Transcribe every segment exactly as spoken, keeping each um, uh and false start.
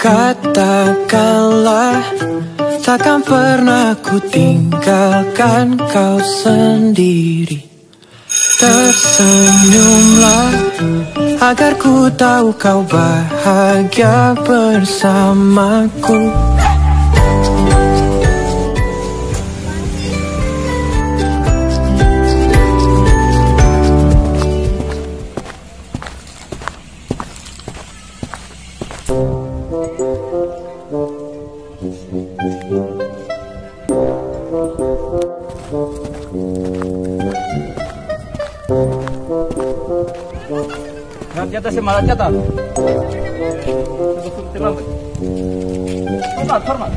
Katakanlah takkan pernah ku tinggalkan kau sendiri. Tersenyumlah agar ku tahu kau bahagia bersamaku. Lihat jatah sih malah jatah. Terlambat. Hormat, hormat.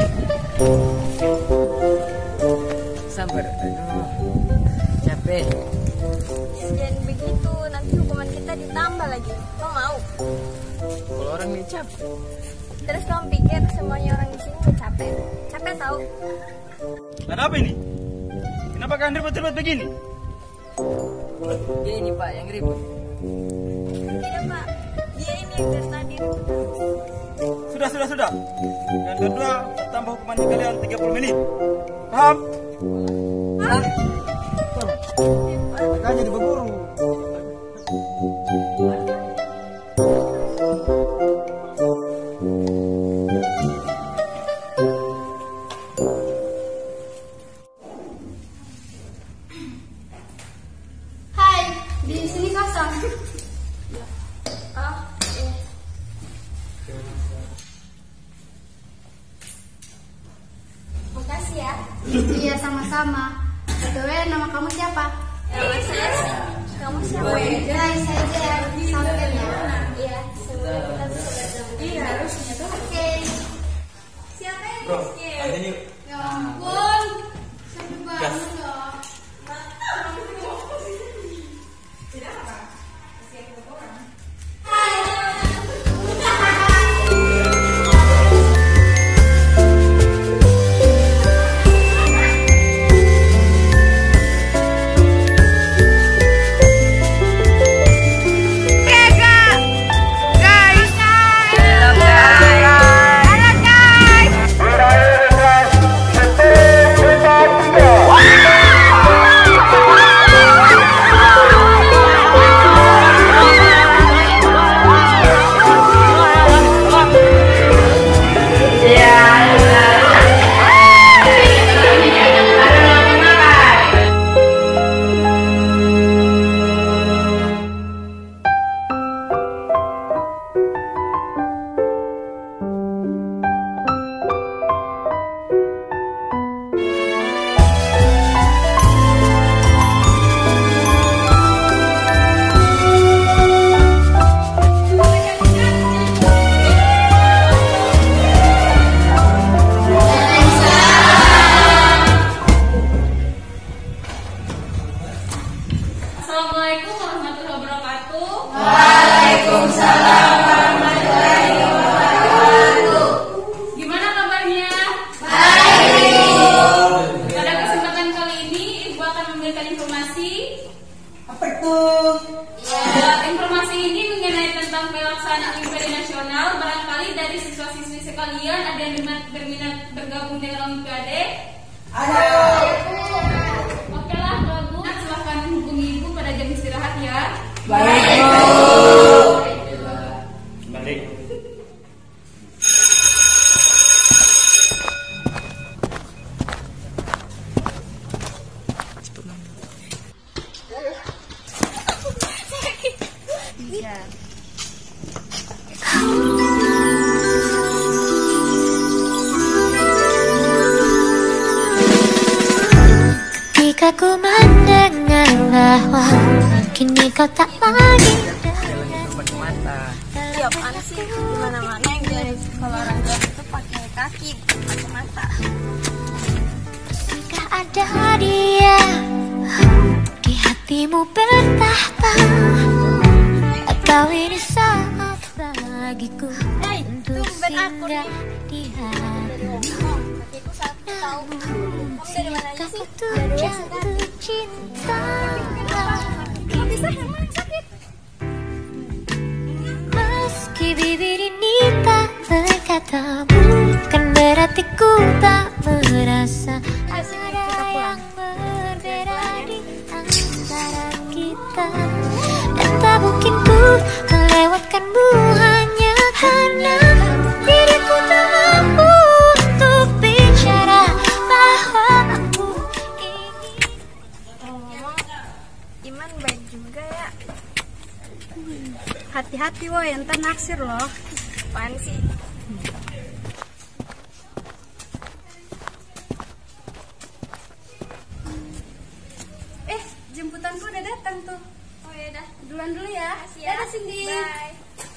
Sabar, aduh, capek. Jangan begitu, nanti hukuman kita ditambah lagi. Kau mau? Kalau orang ini capek. Terus kamu pikir semuanya orang di sini nggak capek? Capek tahu? Ada apa ini? Kenapa kalian ribut-ribut begini? Dia ini Pak yang ribut. Tidak Pak, dia ini yang dari tadi. Sudah, sudah, sudah. Yang kedua, tambah hukuman kalian tiga puluh menit. Paham? Hah? Makanya diburu. Hai, di sini kosong. Oh, iya. Makasih ya. Iya, sama-sama. B T W, nama kamu siapa? Nama saya. Kamu siapa? Hai, saya Jen. Sampai ya. Iya, semoga kita bisa bertemu. Iya, harusnya tuh. Oke. Siapa yang miskin? Ya ampun. Seru banget loh. Assalamualaikum warahmatullahi wabarakatuh. Waalaikumsalam warahmatullahi wabarakatuh. Gimana kabarnya? Baik. Pada kesempatan kali ini, Ibu akan memberikan informasi. Apa itu? Ya, informasi ini mengenai tentang pelaksanaan Olimpiade Nasional. Barangkali dari siswa-siswi sekalian ada yang berminat, berminat bergabung dengan Olimpiade. Ada. Oke lah, kalau Bu, silahkan hubungi Ibu pada jam istirahat ya. Baik, Bu. Baik. Ketika ku mendengar bahwa kini kau tak lagi Mata. Tiap mana sih? Dimana-mana yang dari kalau orang tua itu pakai kaki, pakai mata. Jika ada dia di hatimu bertahta, atau ini saat bagiku Hey, untuk tumben aku singgah nih. di hati. Kakiku satu tahu. Kamu dari mana aja sih? Tuh Dari jatuh cinta, Kok bisa emang sakit? meski bibir ini tak berkata, hati-hati woi, entar naksir loh. Apaan sih? Eh, jemputanku udah datang tuh. Oh ya udah. Duluan dulu ya. Makasih ya. Dadah Cindy. Bye.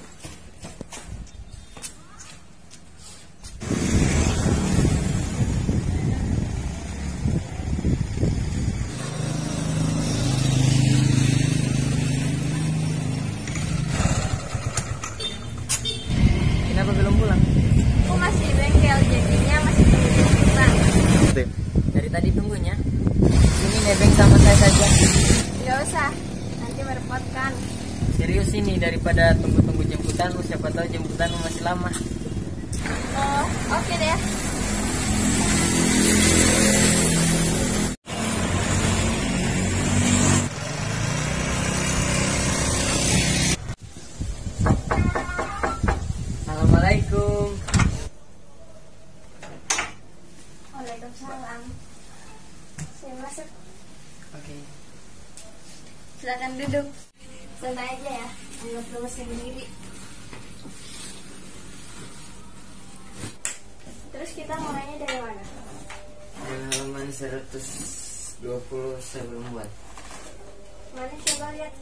Kenapa belum pulang? Aku masih di bengkel, jadinya masih tunggu jemputan. Dari tadi tunggunya. Sini nebeng sama saya saja. Gak usah, nanti merepotkan. Serius ini, daripada tunggu-tunggu jemputanmu, siapa tahu jemputanmu masih lama. Oh, oke deh. Assalamualaikum. Waalaikumsalam. Saya masuk. Oke. Silakan duduk. Santai aja ya, anggap rumah sendiri. Terus kita mulainya dari mana? Halaman seratus dua puluh saya belum buat. Mana coba lihat.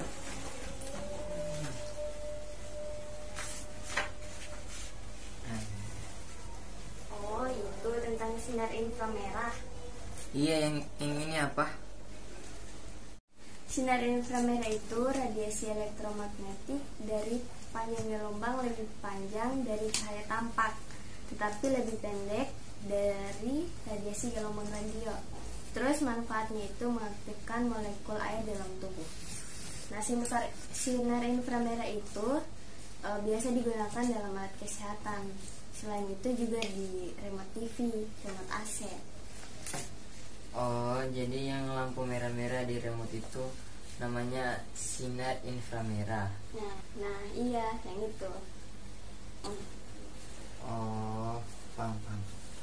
Oh, itu tentang sinar inframerah. Iya, yang, yang ini apa? Sinar inframerah itu radiasi elektromagnetik dari panjang gelombang lebih panjang dari cahaya tampak, tetapi lebih pendek dari radiasi gelombang radio. Terus manfaatnya itu mengaktifkan molekul air dalam tubuh. Nah, sinar, sinar inframerah itu e, biasa digunakan dalam alat kesehatan. Selain itu juga di remote T V, remote A C. Oh, jadi yang lampu merah-merah di remote itu namanya sinar inframerah. Nah, nah iya, yang itu. Hmm. Oh, paham, paham.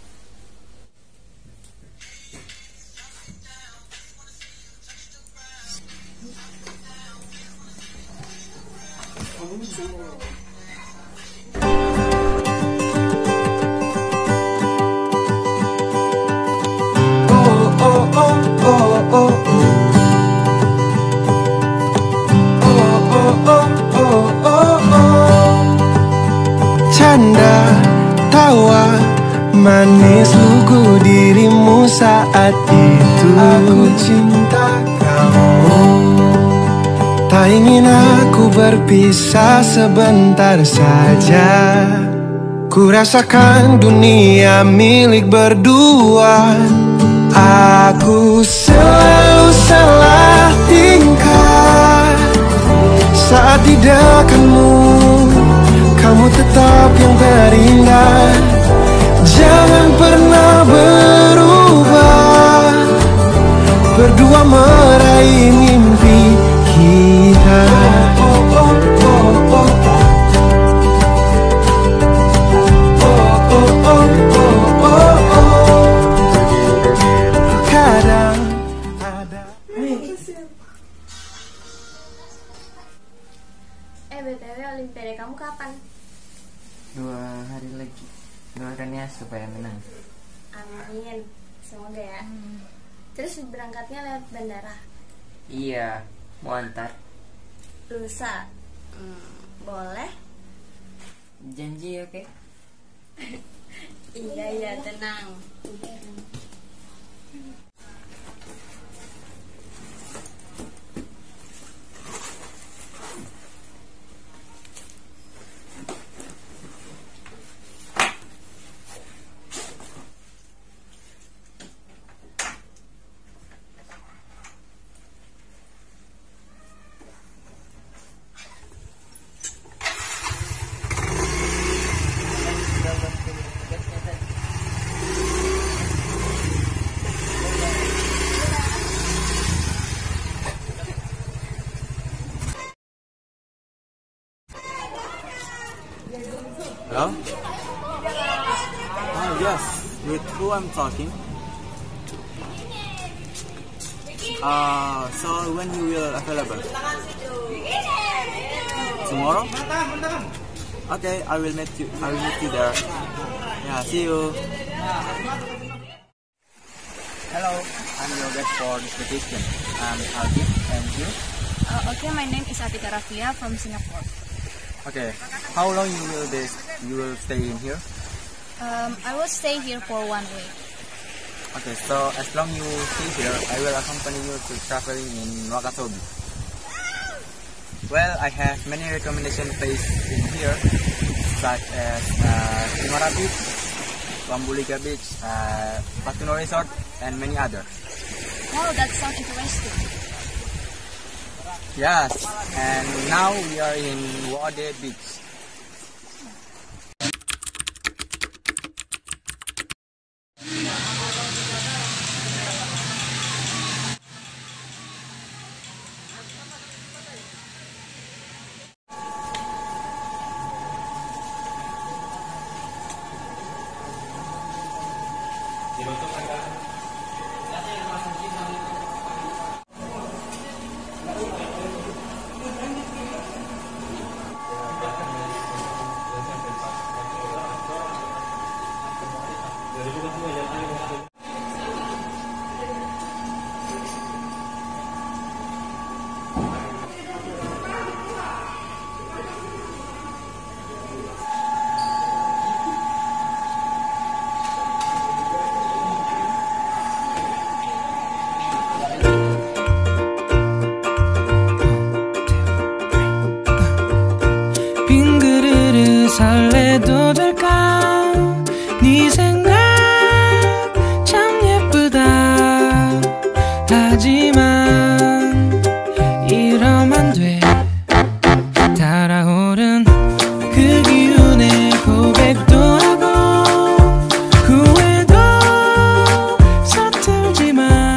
Oh, oh, oh, oh, oh, oh. Canda, tawa, manis lugu dirimu saat itu. Aku cinta kamu. Tak ingin aku berpisah sebentar saja. Ku rasakan dunia milik berdua. Aku selalu salah tingkah saat di dekatmu. Kamu tetap yang terindah. Jangan pernah berubah. Berdua meraih mimpi kita. Kadang ada. Eh, B T W Olimpiade kamu kapan? Dua hari lagi. Doakan ya supaya menang. Amin, semoga ya. Terus berangkatnya lewat bandara? Iya, mau antar. Lusa? Hmm, boleh? Janji, oke? Iya, iya, tenang. Hello? Oh, yes. With who I'm talking? Uh, so when you will available? tomorrow? Okay, I will meet you. I will meet you there. Yeah, see you. Hello, I'm your guest for this vacation. I'm Alvin, and you? Uh, okay, my name is Atika Rafia from Singapore. Okay, how long you will this? You will stay in here? Um, I will stay here for one week. Okay, so as long you stay here, I will accompany you to traveling in Wakasobi. Well, I have many recommendation places in here, such as uh, Timora Beach, Wambulika Beach, uh, Patuno Resort, and many others. Wow, that sounds interesting. Yes, and now we are in Wade Beach. 빈 그릇을 설레도 될까 네 생각 참 예쁘다 하지만 이러면 돼 달아오른 그 기운에 고백도 하고 후회도 서툴지만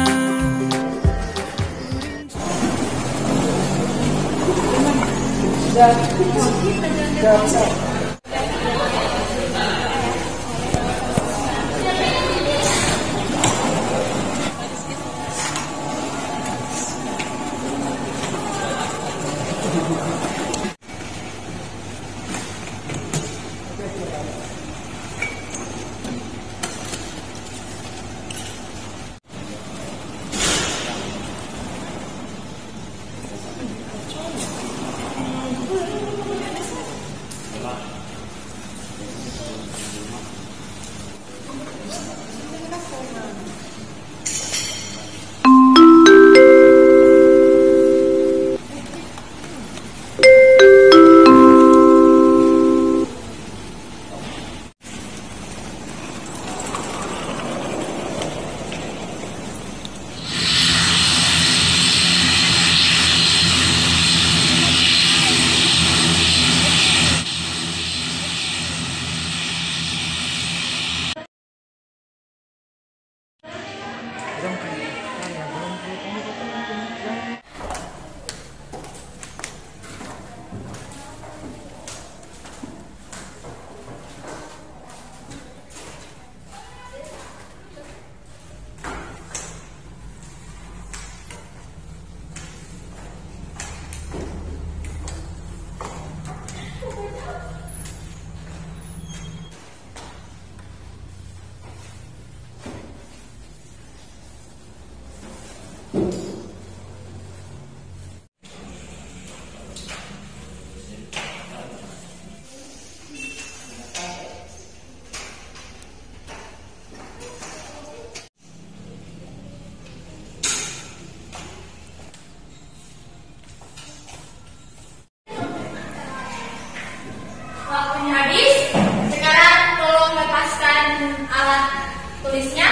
Waktunya habis. Sekarang tolong lepaskan alat tulisnya.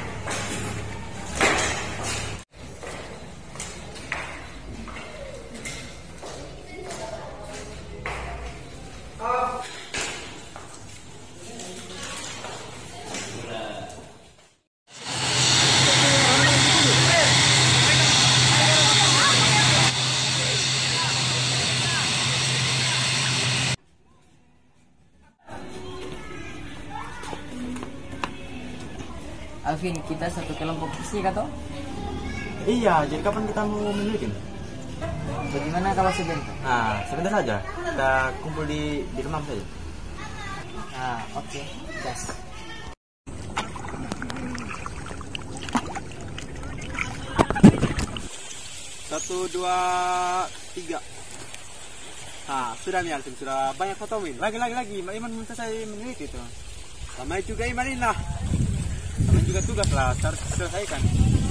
Alvin, kita satu kelompok sih kata? Iya, jadi kapan kita mau memiliki? Bagaimana kalau sebentar? Nah, sebentar saja. Kita kumpul di di rumah saja. Nah, oke, okay. Gas. Satu, dua, tiga. Nah, sudah nih Alvin, sudah banyak foto Min. Lagi, lagi, lagi. Mbak Iman minta saya meneliti itu. Sama juga Iman ini lah. Sama juga tugas lah, harus selesaikan.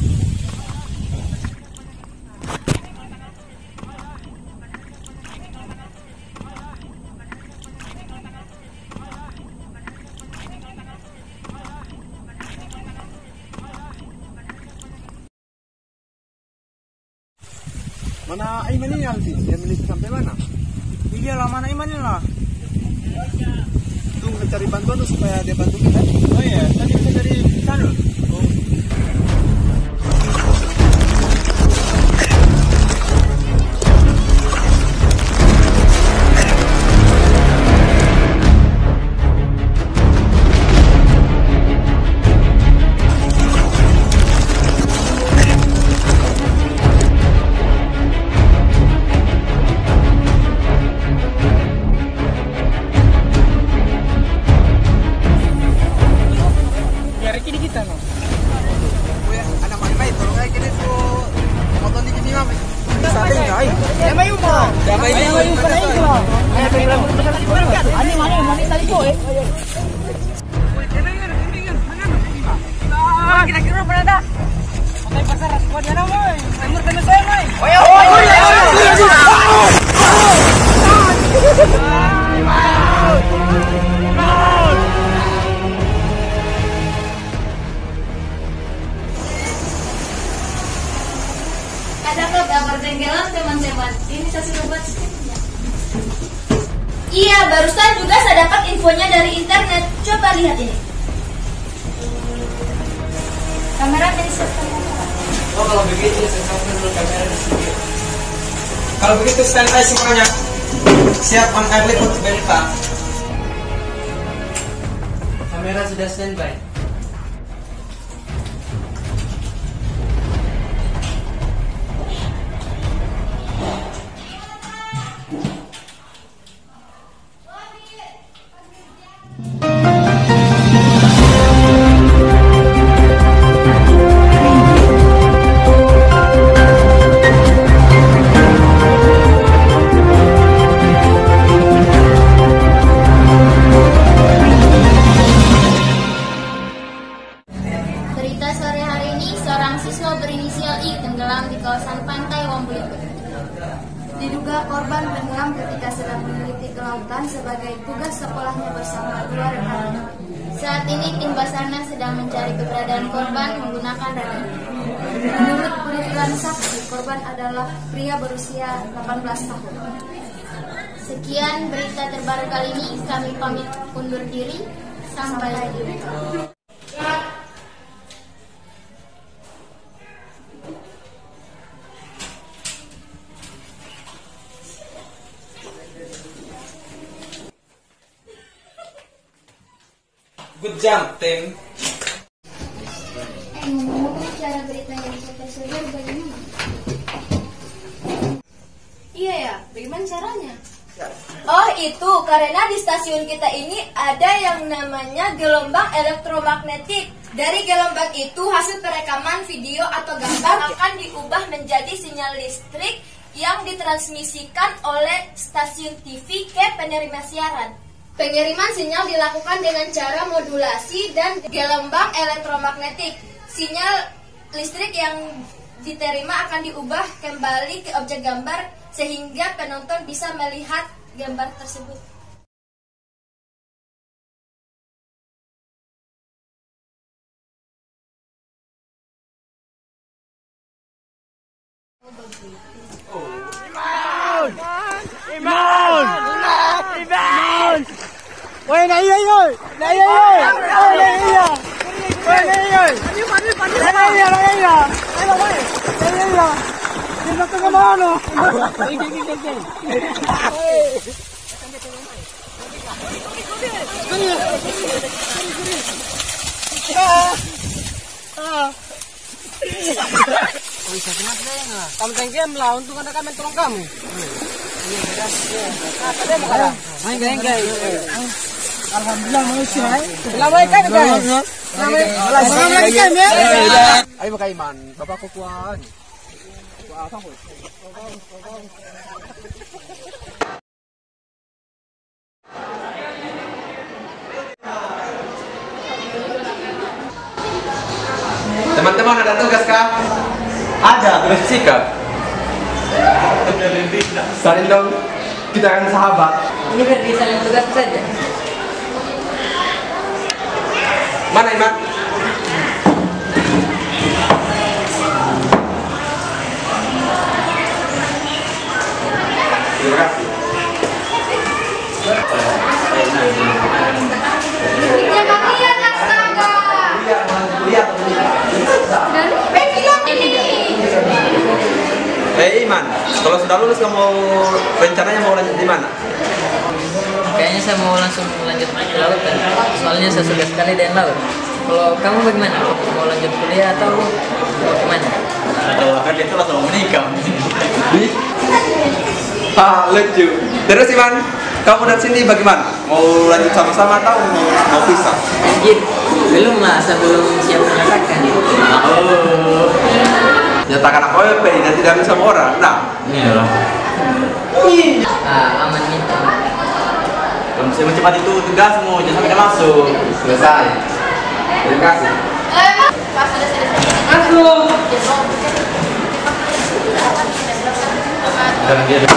Mana Aiman ini Alvin? Dia meneliti sampai mana? Iya lah, mana Iman ini lah. Tunggu cari bantuan tuh supaya dia bantu kita. Oh iya, tadi bisa dari sana. Oh. Adakah gambar tenggelam teman-teman? Ini saya sudah buat skripnya. Iya, barusan juga saya dapat infonya dari internet. Coba lihat ini. Kamera mensiapkan kamera. Oh, kalau begitu saya dulu kamera di sini. Kalau begitu standby semuanya. Siap on air liput berita. Kamera sudah standby. Berita sore hari ini, seorang siswa berinisial I tenggelam di kawasan pantai Wambuliko. Diduga korban tenggelam ketika sedang meneliti kelautan sebagai tugas sekolahnya bersama dua rekannya. Saat ini tim Basarnas sedang mencari keberadaan korban menggunakan radar. Menurut penuturan saksi, korban adalah pria berusia delapan belas tahun. Sekian berita terbaru kali ini, kami pamit undur diri. Sampai jumpa. Good job, tim. Eh, ngomong-ngomong cara berita yang tersebar bagaimana? Iya ya, bagaimana caranya? Oh itu, karena di stasiun kita ini ada yang namanya gelombang elektromagnetik. Dari gelombang itu hasil perekaman video atau gambar akan diubah menjadi sinyal listrik yang ditransmisikan oleh stasiun T V ke penerima siaran. Pengiriman sinyal dilakukan dengan cara modulasi dan gelombang elektromagnetik. Sinyal listrik yang diterima akan diubah kembali ke objek gambar sehingga penonton bisa melihat gambar tersebut. Iman! Iman! Iman! Woi, na iya yoy! Na iya yoy! Woi, na iya! Woi, na iya! Na iya, na iya! Ayo, woi! Na iya! Kita tengah mana? Iki, iki, iki. Ah! Ah! Oh, bisa kenapa saya nggak? Kamu tengkem lah, untung ada kami tolong kamu. Iya, beras. Nah, tadi mau kada? Main geng geng. Alhamdulillah manusia. Selamat ikan guys. Selamat ikan ya. Ayo makan iman, bapakku kuat. Kuat apa? Teman-teman ada tugas kah? Ada, tugas fisika. Saling dong, kita kan sahabat. Ini berarti saling tugas saja. Mana Iman? Terima kasih. Jangan lihat astaga. Eh Iman, kalau sudah lulus kamu rencananya mau lanjut di mana? Kayaknya saya mau langsung lanjut ke laut kan. Soalnya saya suka sekali dengan laut. Kalau kamu bagaimana? Mau lanjut kuliah atau mau kemana? Kalau kan itu langsung menikah. Ah lucu. Terus Iman, kamu dan Cindy bagaimana? Mau lanjut sama-sama atau mau, mau pisah? Anjir, belum lah, saya belum siap menyatakan. Oh, nyatakan apa ya? Dan tidak bisa sama orang. Nah, Iya lah. Ah, aman nih. kalau saya cepat itu tugasmu, jangan sampai dia masuk. Selesai. Terima kasih. Masuk. Dan dia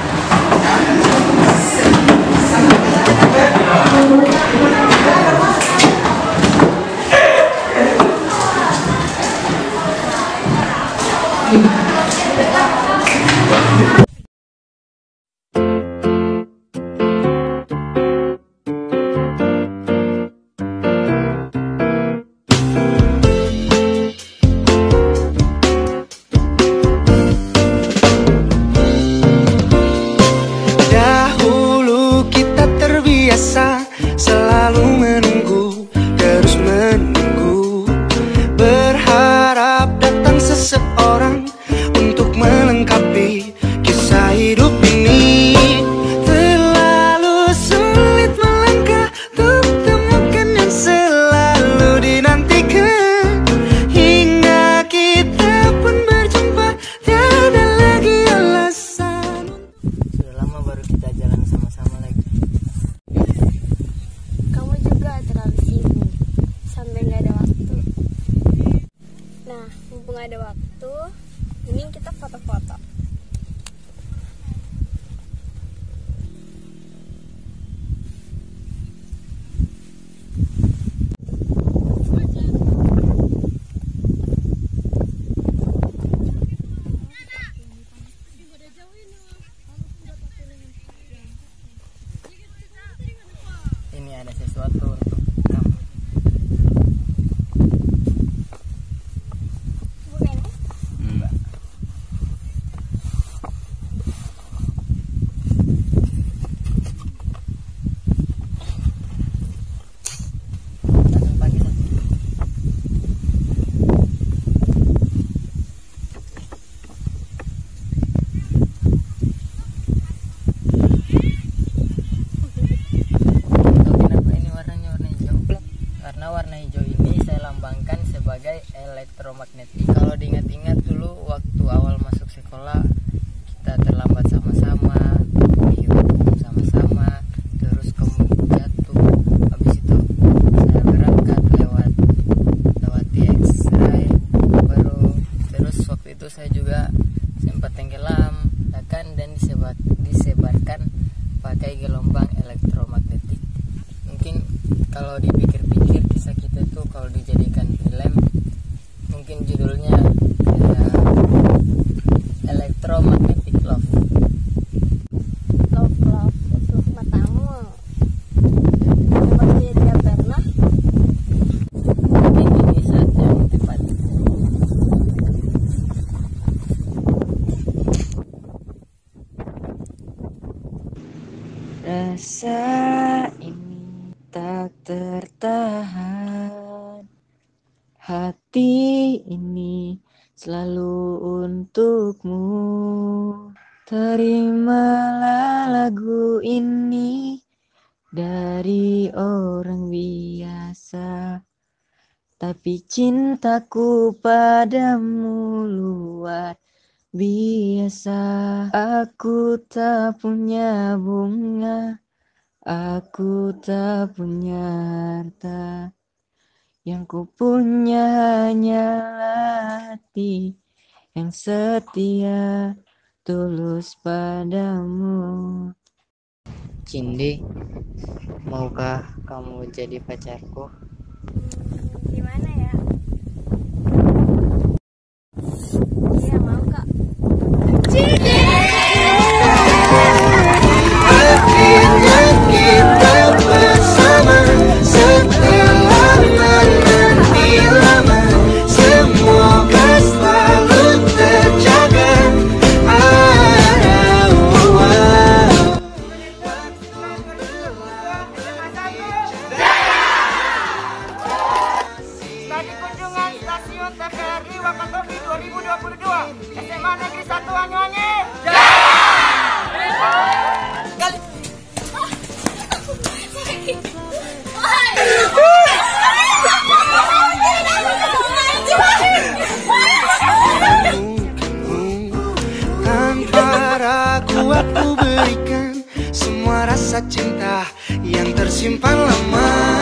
Dahulu kita terbiasa selalu menunggu, terus menunggu, berharap datang seseorang untuk melengkapi kisah hidup ini. Terlalu sulit melangkah untuk temukan yang selalu dinantikan, hingga kita pun berjumpa, tiada lagi alasan. Sudah lama baru kita jalan sama-sama lagi. Kamu juga terlalu sibuk sampai nggak ada waktu. Nah, mumpung ada waktu, mending kita foto-foto. Ini ada sesuatu untuk kamu. Bukan? Enggak. Langsung pakai satu. Tahu kenapa ini warnanya warna hijau? Karena warna hijau ini saya lambangkan sebagai elektromagnetik. Kalau diingat-ingat dulu waktu awal masuk sekolah, kita terlambat sama-sama, dihukum sama-sama, terus kamu jatuh. Habis itu saya berangkat lewat lewat X-ray, baru terus waktu itu saya juga sempat tenggelam, ya kan, dan disebar, disebarkan pakai gelombang elektromagnetik. Mungkin kalau dipikir-pikir kisah kita itu kalau dijadikan film, mungkin judulnya kayak Electromagnetic Love. Love, love, itu matamu. Coba saya tidak pernah. Mungkin ini saat yang tepat. Rasa ini tak tertahan, hati ini selalu dari orang biasa, tapi cintaku padamu luar biasa. Aku tak punya bunga, aku tak punya harta, yang ku punya hanyalah hati yang setia tulus padamu. Cindy, maukah kamu jadi pacarku? Gimana ya? Iya mau kak. Akhirnya kita bersama setelah menanti lama. Semoga selalu terjaga. Ah, wow. Studi kunjungan stasiun T V R I Wakatobi dua ribu dua puluh dua S M A Negeri satu Anyuangi. Tanpa ragu aku berikan semua rasa cinta yang tersimpan lama.